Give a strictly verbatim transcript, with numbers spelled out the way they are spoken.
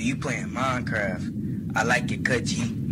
you playing Minecraft. I like your cut, G.